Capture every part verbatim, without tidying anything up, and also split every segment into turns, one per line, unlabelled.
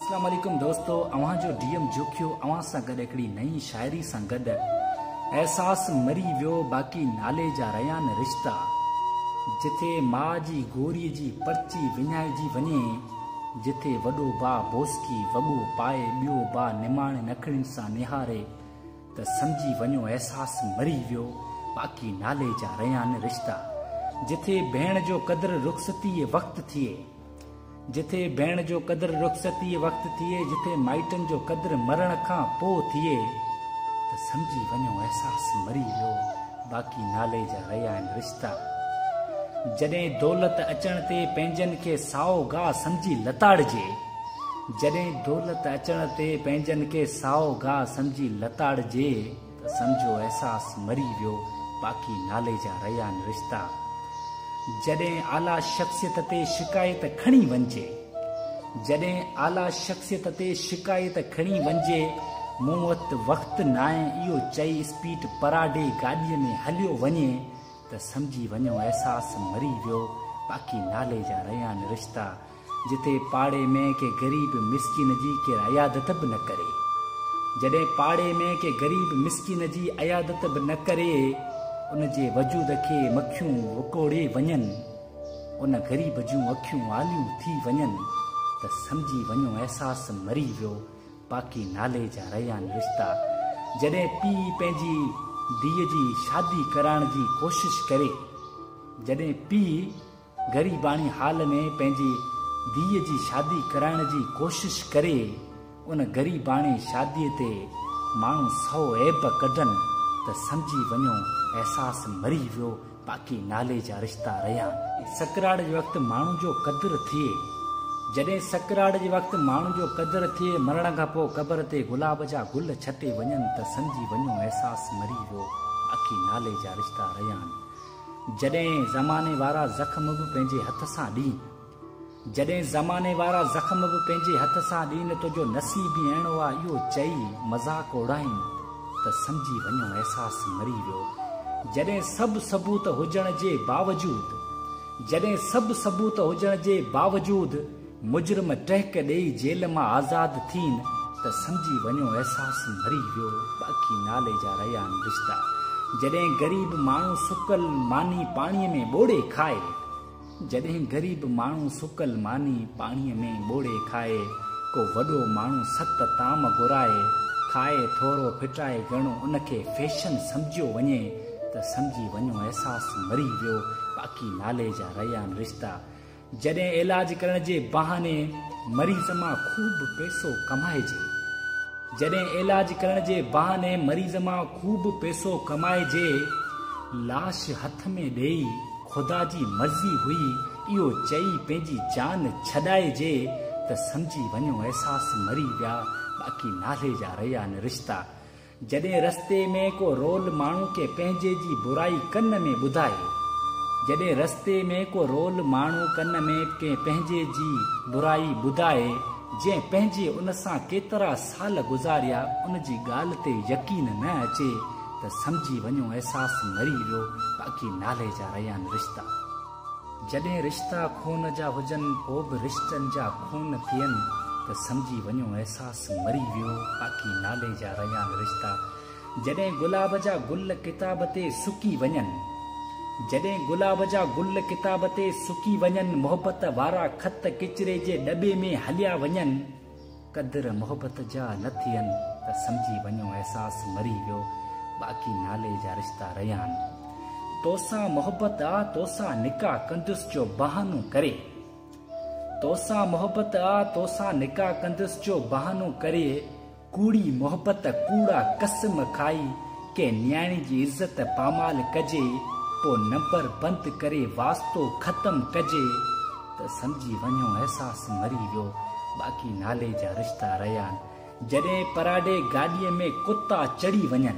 अस्सलाम वालेकुम दोस्तों, अवां जो डीएम जोखियो अवां सां गॾु हिकिड़ी नई शाइरी सां गॾु एहसास मरी वियो बाक़ी नाले जा रहिया न रिश्ता। जिथे मां जी गोरीअ जी पर्ची विञाइजी वञे, जिथे वॾो भाउ बोसकी वॻो पाए ॿियो भाउ निमाणे नखड़ियुनि सां निहारे, त सम्झी वञो एहसास मरी वियो बाक़ी नाले जा रहिया न रिश्ता। जिथे भेण जो क़दुरु रुख़सती वक़्तु थिए, जिथे भेण जो क़दुरु रुख़सती वक़्तु थिए, जिथे माइटनि जो क़दुरु मरण खां पोइ थिए, त सम्झी वञो एहसास मरी वियो बाक़ी नाले जा रहिया आहिनि रिश्ता। जॾहिं दौलत अचण ते पंहिंजनि खे साओ गाह सम्झी लताड़जे, जॾहिं दौलत अचण ते पंहिंजनि खे साओ गाह सम्झी लताड़जे, त सम्झो एहसास मरी वियो बाक़ी नाले जा रहिया आहिनि रिश्ता। जॾहिं आला शख़्सियत ते शिकायत खणी वञिजे, जॾहिं आला शख़्सियत ते शिकायत खणी वञिजे, मूं वटि वक़्तु न आहे इहो चई स्पीड पराडे गाॾीअ में हलियो वञे, त सम्झी वञो एहसास मरी वियो बाक़ी नाले जा रहिया आहिनि रिश्ता। जिथे पाड़े में के ग़रीब मिसकिन जी के अयादत बि न करे, जॾहिं पाड़े में के ग़रीब मिसकिन जी अयादत बि न करे, उन जे वजूद खे मखियूं वकोड़े वञनि, उन ग़रीब जूं अखियूं आलियूं थी वञनि, त सम्झी वञो एहसास मरी वियो बाक़ी नाले जा रहिया आहिनि रिश्ता। जॾहिं पीउ पंहिंजी धीअ जी शादी कराइण जी कोशिश करे, जॾहिं पीउ ग़रीबाणी हाल में पंहिंजी धीअ जी शादी कराइण जी कोशिश करे, उन ग़रीबाणी शादीअ ते माण्हू सौ ऐब कढनि, त सम्झी वञो एहसास मरी वियो बाक़ी नाले जा रिश्ता रहिया। सकराड़ जे वक़्तु माण्हू जो क़दुरु थिए, जॾहिं सकराड़ जे वक़्तु माण्हू जो क़दुरु थिए, मरण खां पोइ क़बर ते गुलाब जा गुल छटे वञनि, त सम्झी वञो एहसास मरी वियो बाक़ी नाले जा रिश्ता रहिया आहिनि। जॾहिं ज़माने वारा ज़ख़्म बि पंहिंजे हथ सां ॾीं, जॾहिं ज़माने वारा ज़ख़्म बि पंहिंजे हथ सां ॾीन, तुंहिंजो नसीब ई अहिड़ो आहे इहो चई मज़ाक उड़ाइनि, त सम्झी वञो एहसास मरी वियो। जॾहिं सभु सबूत हुजण जे बावजूद, जॾहिं सभु सबूत हुजण जे बावजूद मुजरिम टहक ॾेई जेल मां आज़ादु थीन, त सम्झी वञो एहसास मरी वियो बाक़ी नाले जा रहिया आहिनि रिश्ता। जॾहिं ग़रीब माण्हू सुकल मानी पाणीअ में ॿोड़े खाए, जॾहिं ग़रीब माण्हू सुकल मानी पाणीअ में ॿोड़े खाए, को वॾो माण्हू सत ताम घुराए खाए, थोरो फिटाए घणो उनखे फैशन सम्झियो वञे, त सम्झी वञो एहसास मरी वियो बाक़ी नाले जा रहिया आहिनि रिश्ता। जॾहिं इलाज करण जे बहाने मरीज़ मां खूब पैसो कमाइजे, जॾहिं इलाज करण जे बहाने मरीज़ मां खूब पैसो कमाइजे, लाश हथ में ॾेई ख़ुदा जी मर्ज़ी हुई इहो चई पंहिंजी जान छॾाइजे, त सम्झी वञो एहसास मरी विया बाक़ी नाले जा रहिया आहिनि रिश्ता। जॾहिं रस्ते में को रोल माण्हू के पंहिंजे जी बुराई कन में ॿुधाए, जॾहिं रस्ते में को रोल माण्हू कन में के पंहिंजे जी बुराई ॿुधाए, जंहिं पंहिंजे उन सां केतिरा साल गुज़ारिया उन जी ॻाल्हि ते यकीन न अचे, त सम्झी वञो एहसास मरी वियो बाक़ी नाले जा रहिया आहिनि रिश्ता। जॾहिं रिश्ता खून जा हुजनि पोइ बि रिश्तनि जा खून थियनि, त सम्झी वञो एहसास मरी वियो बाक़ी नाले जा रहिया आहिनि रिश्ता। जॾहिं गुलाब जा गुल किताब ते सुकी वञनि, जॾहिं गुलाब जा गुल किताब ते सुकी वञनि, मोहबत वारा ख़त किचिरे जे डॿे में हलिया वञनि, क़दुरु मोहबत जा न थियनि, त सम्झी वञो एहसास मरी वियो बाक़ी नाले जा रिश्ता रहिया आहिनि। तोसां मोहबत आ तोसां निकाह कंदुसि जो बहानो करे, तोसां मोहबत आ तोसां निकाह कंदुसि जो बहानो करे, कूड़ी मोहबत कूड़ा कसम खाई, के न्याणी जी इज़त पामाल कजे, पोइ नंबर बंदि करे वास्तो ख़तम कजे, त सम्झी वञो एहसास मरी वियो बाक़ी नाले जा रिश्ता रहिया आहिनि। जॾहिं पराडे गाॾीअ में कुता चढ़ी वञनि,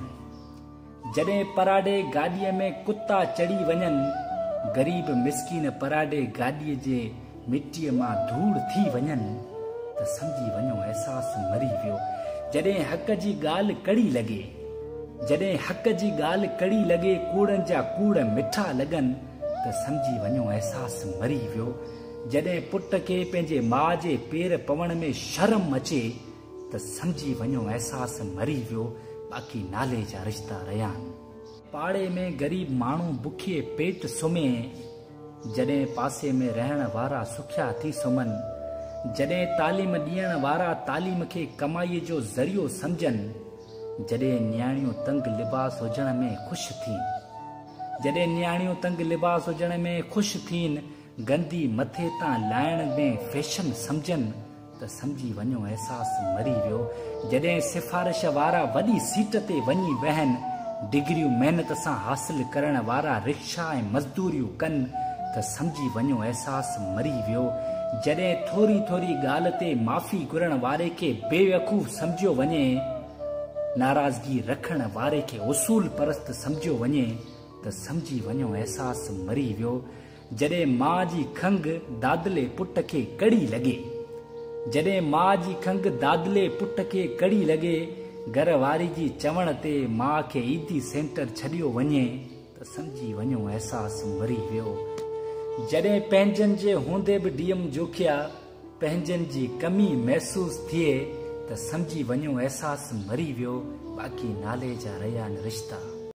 जॾहिं पराडे गाॾीअ में कुता चढ़ी वञनि, ग़रीब मिसकीन पराडे गाॾीअ जे मिटीअ मां धूड़ थी वञनि, त सम्झी वञो एहसास मरी वियो। जॾहिं हक़ जी ॻाल्हि कड़ी लॻे, जॾहिं हक़ जी ॻाल्हि कड़ी लॻे, कूड़नि जा कूड़ मिठा लॻनि, त सम्झी वञो एहसास मरी वियो। जॾहिं पुट खे पंहिंजे माउ जे पेर पवण में शर्म अचे त सम्झी वञो अहसासु मरी वियो, बाक़ी नाले जा रिश्ता रहिया आहिनि। पाड़े में ग़रीब माण्हू बुखे पेट सुम्हे, जॾहिं पासे में रहण वारा सुखिया थी सुम्हनि, जॾहिं तालीम ॾियण वारा तालीम खे कमाईअ जो ज़रियो सम्झनि, जॾहिं नियाणियूं तंग लिबास हुजण में ख़ुशि थियनि, जॾहिं नियाणियूं तंग लिबास हुजण में ख़ुशि थियनि, गंदी मथे तां लाइण में फैशन सम्झनि त सम्झी वञो अहसासु मरी वियो। जॾहिं सिफ़ारिश वारा वॾी सीट ते वञी वहनि, डिग्रियूं महिनत सां हासिल करण वारा रिक्शा ऐं मज़दूरियूं कनि त सम्झी वञो अहसासु मरी वियो। जॾहिं थोरी थोरी ॻाल्हि ते माफ़ी घुरण वारे खे बेवकूफ़ सम्झियो वञे, नाराज़गी रखण वारे खे उसूल परस्त सम्झियो वञे त सम्झी वञो अहसासु मरी वियो। जॾहिं माउ जी खंघ दादले पुट खे कड़ी लॻे, जॾहिं माउ जी खंघ दादले पुट खे कड़ी लॻे, घर वारी जी चवण ते माउ खे ईदी सेंटर छॾियो वञे त सम्झी वञो अहसासु मरी वियो। जॾहिं पंहिंजनि जे हूंदे बि डीएम जोखिया पंहिंजनि जी कमी महसूसु थिए त सम्झी वञो अहसासु मरी वियो, बाक़ी नाले जा रहिया आहिनि रिश्ता।